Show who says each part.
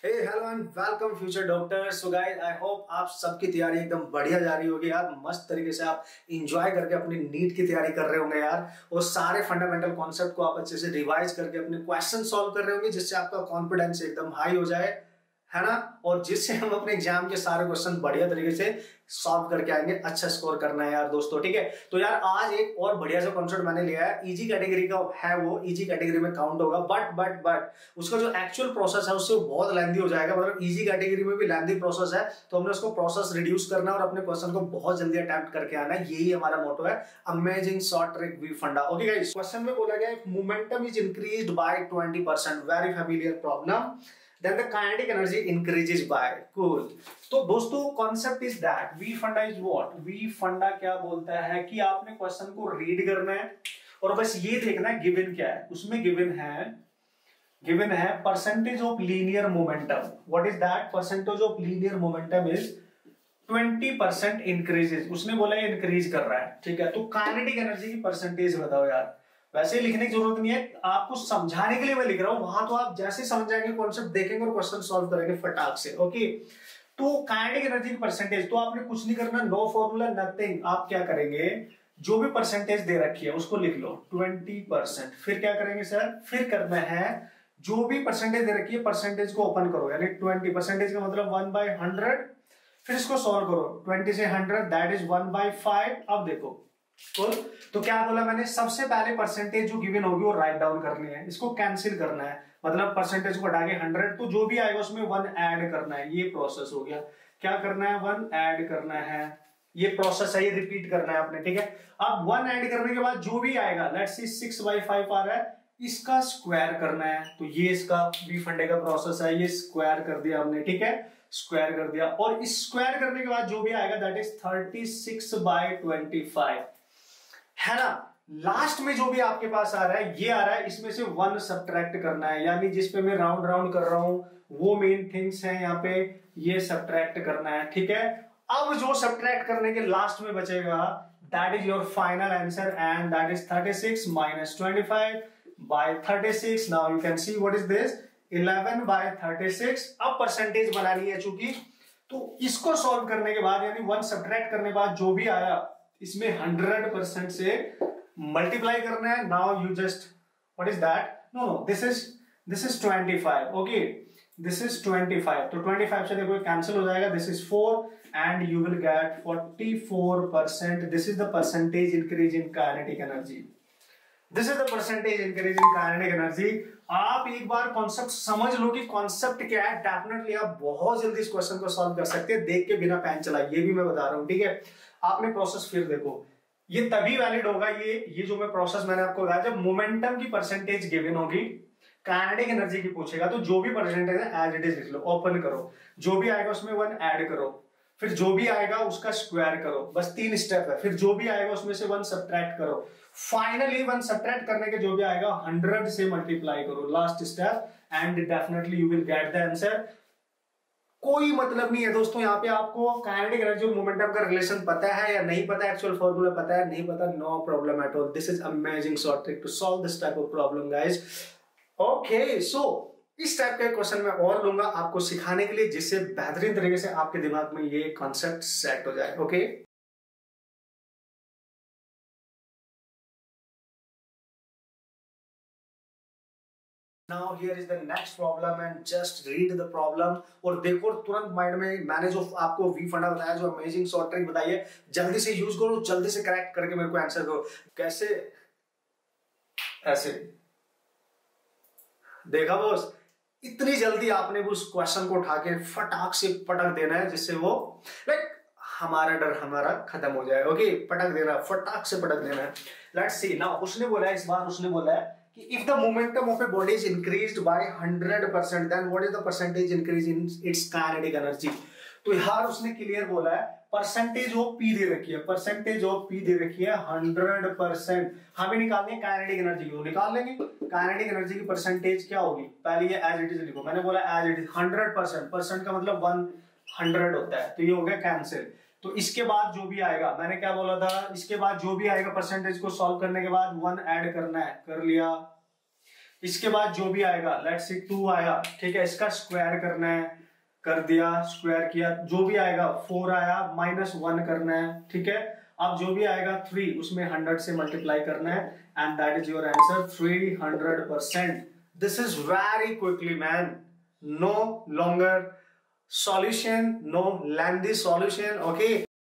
Speaker 1: Hey hello and welcome future doctor. So guys, I hope आप सबकी तैयारी एकदम बढ़िया जा रही होगी यार। मस्त तरीके से आप एंजॉय करके अपनी नीट की तैयारी कर रहे होंगे यार, और सारे फंडामेंटल कॉन्सेप्ट को आप अच्छे से रिवाइज करके अपने क्वेश्चन सॉल्व कर रहे होंगे, जिससे आपका कॉन्फिडेंस एकदम हाई हो जाए, है ना। और जिससे हम अपने एग्जाम के सारे क्वेश्चन बढ़िया तरीके से सॉल्व करके आएंगे। अच्छा स्कोर करना है यार दोस्तों, ठीक है। तो यार आज एक और बढ़िया सा कॉन्सेप्ट मैंने लिया है, इजी कैटेगरी का है, वो इजी कैटेगरी में काउंट होगा, बट उसका जो एक्चुअल प्रोसेस है उससे बहुत लेंथी हो जाएगा। मतलब इजी कैटेगरी में भी लेंथी प्रोसेस है, तो हमने उसको प्रोसेस रिड्यूस करना है और अपने क्वेश्चन को बहुत जल्दी अटेम्प्ट करके आना है। यही हमारा मोटो है, amazing short trick V funda. Okay guys, question में बोला गया momentum is increased by 20%, very familiar problem. Then the kinetic energy increases by, cool। तो दोस्तों concept is that V funda is what, V funda क्या बोलता है कि आपने क्वेश्चन को रीड करना है और बस ये देखना है गिवन क्या है। उसमें गिवन है percentage of linear momentum. What is that? Percentage of linear momentum is 20% increases. उसने बोला ये इंक्रीज कर रहा है, ठीक है। तो काइनेटिक एनर्जी की परसेंटेज बताओ यार। वैसे लिखने की जरूरत नहीं है, आपको समझाने के लिए मैं लिख रहा हूं। वहां तो आप जैसे समझ जाएंगे, कॉन्सेप्ट देखेंगे और क्वेश्चन सॉल्व करेंगे फटाक से। ओके, तो काइनेटिक एनर्जी की परसेंटेज, तो आपने कुछ नहीं करना, नो फॉर्मूला नथिंग। आप क्या करेंगे, जो भी परसेंटेज दे रखी है उसको लिख लो 20%। फिर क्या करेंगे सर, फिर करना है जो भी परसेंटेज दे रखी है परसेंटेज को ओपन करो, यानी 20% का मतलब 1/100। फिर इसको सॉल्व करो, 20 से 100 दैट इज 1/5। अब देखो तो क्या बोला मैंने, सबसे पहले परसेंटेज जो गिवन होगी वो राइट डाउन करनी है, इसको कैंसिल करना है, मतलब परसेंटेज को हटा के 100, तो जो भी आएगा उसमें 1 ऐड करना है। ये प्रोसेस हो गया। क्या करना है, 1 ऐड करना है। ये प्रोसेस है, ये रिपीट करना है आपने, ठीक है। अब 1 ऐड करने के बाद जो भी आएगा, लेट्स सी 6/5 आ रहा है, इसका स्क्वायर करना है। तो ये इसका वी फंडे का प्रोसेस है, ये स्क्वायर कर दिया हमने, ठीक है, स्क्वायर कर दिया। और इस स्क्वायर करने के बाद जो भी आएगा दैट इज 36/25, है ना। लास्ट में जो भी आपके पास आ रहा है, ये आ रहा है, इसमें से 1 सब्ट्रैक्ट करना है, यानी जिस पे मैं राउंड कर रहा हूं वो मेन थिंग्स हैं यहाँ पे, ये सब्ट्रैक्ट करना है, ठीक है। अब जो सब्ट्रैक्ट करने के लास्ट में बचेगा that is your final answer, and that is 36 - 25/36। Now you can see what is this, 11/36। अब परसेंटेज बनानी है चूंकि, तो इसको सॉल्व करने के बाद यानी 1 सब्ट्रैक्ट करने के बाद जो भी आया इसमें 100% से मल्टीप्लाई करना है। Now you just, what is that, no this is 25। Okay, this is 25, तो 25 से देखो कैंसिल हो जाएगा, this is 4 and you will get 44%। This is the percentage increase in kinetic energy. This is the percentage increase in kinetic energy. आप एक बार concept समझ लो कि concept क्या है, डेफिनेटली आप बहुत जल्दी इस क्वेश्चन को सॉल्व कर सकते हैं देख के, बिना पेन चलाए। ये भी मैं बता रहा हूं, ठीक है। आपने प्रोसेस फिर देखो, ये तभी वैलिड होगा, ये जो मैं प्रोसेस मैंने आपको बताया, जब मोमेंटम की परसेंटेज गिवन होगी, काइनेटिक एनर्जी की पूछेगा, तो जो भी परसेंटेज है एज इट इज लिख लो, ओपन करो, जो भी आएगा उसमें 1 ऐड करो, फिर जो भी आएगा उसका स्क्वायर करो, बस 3 स्टेप है। फिर जो भी आएगा उसमें से 1 सब्ट्रैक्ट करो, फाइनली 1 सब्ट्रैक्ट करने के जो भी आएगा 100 से मल्टीप्लाई करो, last step, and definitely you will get the answer. कोई मतलब नहीं है दोस्तों, यहाँ पे आपको काइनेटिक एनर्जी और मोमेंटम का रिलेशन पता है या नहीं पता, एक्चुअल फॉर्मूला पता है नहीं पता, no problem at all. This is amazing short trick to solve this type of problem guys. Okay, so इस टाइप के क्वेश्चन मैं और लूंगा आपको सिखाने के लिए, जिससे बेहतरीन तरीके से आपके दिमाग में ये कॉन्सेप्ट सेट हो जाए। Okay, Now here is the next problem and just read the problem और देखो तुरंत माइंड में मैंने जो आपको वी फंडा बताया, जो अमेजिंग शॉर्ट ट्रिक बताई है, जल्दी से यूज करो, जल्दी से करेक्ट करके मेरे को आंसर दो। कैसे, ऐसे देखा बॉस, इतनी जल्दी आपने उस क्वेश्चन को उठा के फटाक से पटक देना है, जिससे वो लाइक हमारा डर हमारा खत्म हो जाए। ओके, पटक देना, फटाक से पटक देना है। लेट्स सी नाउ, उसने बोला है इस बार, उसने बोला है कि if the momentum of a body is increased by 100%, then what is the percentage increase in its kinetic energy? तो यार उसने क्लियर बोला है, परसेंटेज ऑफ पी दे रखी है, परसेंटेज ऑफ पी दे रखी है 100%। हमें निकालनी है काइनेटिक एनर्जी की, निकाल लेंगे। काइनेटिक एनर्जी की परसेंटेज क्या होगी, पहले ये एज इट इज लिखो, मैंने बोला एज इट इज 100%, परसेंट का मतलब 100 होता है, तो ये हो गया कैंसिल। तो इसके बाद जो भी आएगा, मैंने क्या बोला था, इसके बाद जो भी आएगा परसेंटेज को सॉल्व करने के बाद 1 ऐड करना है, कर लिया। इसके बाद जो भी आएगा, लेट्स सी 2 आया, ठीक है, इसका स्क्वायर करना है, कर दिया, स्क्वायर किया, जो भी आएगा 4 आया, -1 करना है, ठीक है। अब जो भी आएगा 3, उसमें 100 से मल्टीप्लाई करना है, and that is your answer 300%। This is very quickly man, no longer solution, no lengthy solution, okay।